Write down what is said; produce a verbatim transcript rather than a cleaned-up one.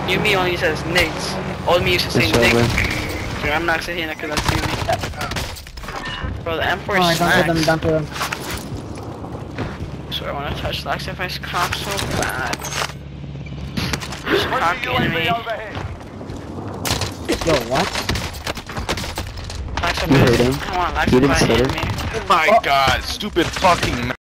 Yumi only says niggas. Old me used to say niggas. Dude, I'm not saying that because that's Yumi. Bro, the M four Oh, is don't kill them, don't kill them. So I want to touch Lax if I cock so bad. Just cock enemy. Yo, what? Lax if You heard him. I want Lax He if didn't I say hit it. me. Oh my god, stupid fucking